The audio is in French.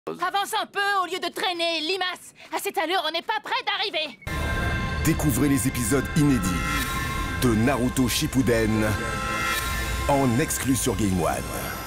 Avance un peu au lieu de traîner, limace. À cette allure, on n'est pas près d'arriver. Découvrez les épisodes inédits de Naruto Shippuden en exclu sur Game One.